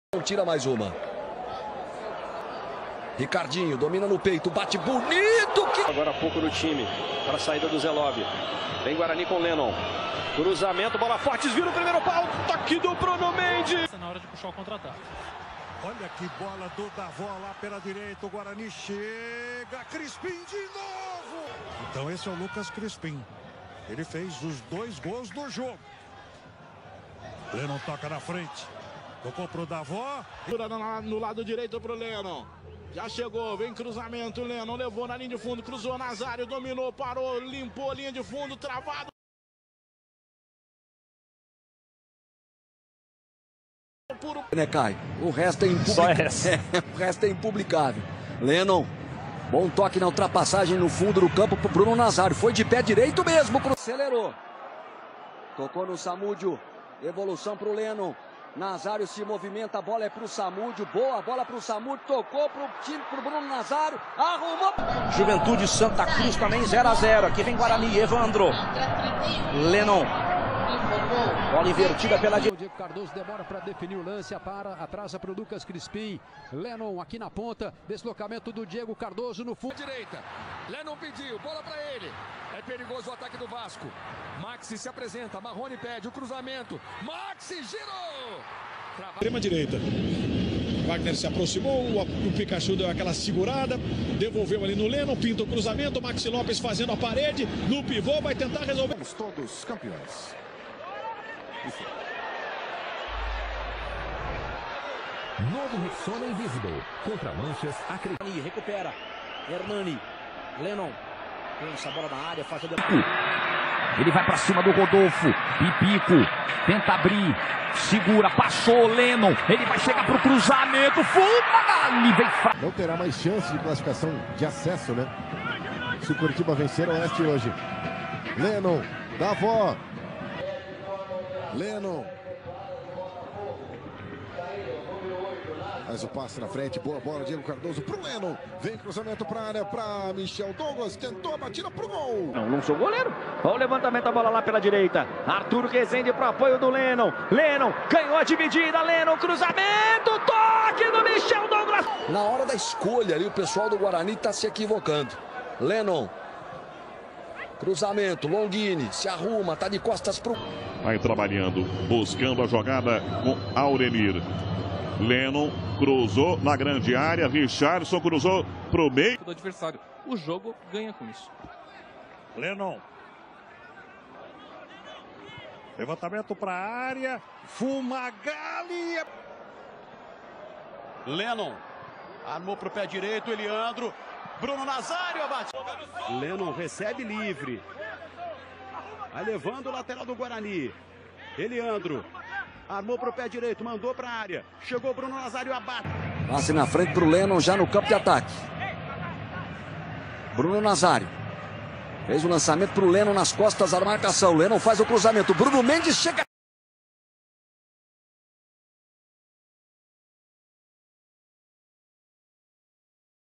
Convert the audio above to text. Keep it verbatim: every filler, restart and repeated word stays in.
Não tira mais uma. Ricardinho domina no peito, bate bonito. Que... Agora há pouco no time, para a saída do Zé Love. Vem Guarani com Lennon. Cruzamento, bola forte, desvia o primeiro pau. Toque do Bruno Mendes. Na hora de puxar o contra-ataque. Olha que bola do Davó lá pela direita. O Guarani chega. Crispim de novo. Então esse é o Lucas Crispim. Ele fez os dois gols do jogo. Lennon toca na frente. Tocou pro Davó. No lado direito pro Lennon. Já chegou, vem cruzamento, Lennon levou na linha de fundo, cruzou Nazário, dominou, parou, limpou a linha de fundo, travado. Puro... Né, Caio? O resto é impublicável. Só essa. o resto é impublicável. Lennon, bom toque na ultrapassagem no fundo do campo pro Bruno Nazário. Foi de pé direito mesmo. Acelerou. Tocou no Samúdio. Evolução pro Lennon. Nazário se movimenta, a bola é pro Samúdio, boa bola pro Samúdio, tocou pro time, pro Bruno Nazário, arrumou. Juventude Santa Cruz também zero a zero, aqui vem Guarani, Evandro, Lennon, bola invertida pela direita. O Diego Cardoso demora para definir o lance, para, atrasa para o Lucas Crispim, Lennon aqui na ponta, deslocamento do Diego Cardoso no fundo. Direita, Lennon pediu, bola para ele, é perigoso o ataque do Vasco, Maxi se apresenta, Marrone pede o cruzamento, Maxi girou! Extrema direita, Wagner se aproximou, o, o Pikachu deu aquela segurada, devolveu ali no Lennon, pinta o cruzamento, Maxi Lopes fazendo a parede, no pivô vai tentar resolver. Somos todos campeões. Isso. Novo Rexona Invisible. Contra manchas, acredita. Recupera. Hernani. Lennon. Pensa a bola na área, faz a... Ele vai pra cima do Rodolfo. Pipico. Tenta abrir. Segura. Passou o Lennon. Ele vai chegar pro cruzamento. Fuma! Ele vem fra... Não terá mais chance de classificação de acesso, né? Se o Curitiba vencer o Oeste hoje. Lennon. Davó. Lennon. Faz o passe na frente, boa bola, Diego Cardoso pro Lennon. Vem cruzamento pra área, pra Michel Douglas. Tentou a batida pro gol. Não, não sou goleiro. Olha o levantamento da bola lá pela direita. Arthur Rezende pro apoio do Lennon. Lennon ganhou a dividida. Lennon, cruzamento. Toque do Michel Douglas. Na hora da escolha ali, o pessoal do Guarani tá se equivocando. Lennon. Cruzamento, Longini, se arruma, tá de costas pro... Vai trabalhando, buscando a jogada com Auremir. Lennon cruzou na grande área, Richardson cruzou pro meio. Do adversário. O jogo ganha com isso. Lennon. Levantamento para a área. Fumagalli. Lennon armou pro pé direito, Eliandro. Bruno Nazário abate. Lennon recebe livre. Vai levando o lateral do Guarani. Eliandro. Armou pro pé direito, mandou para a área. Chegou Bruno Nazário, abate. Passe na frente pro Lennon já no campo de ataque. Bruno Nazário. Fez o lançamento pro Lennon nas costas, a marcação. Lennon faz o cruzamento. Bruno Mendes chega.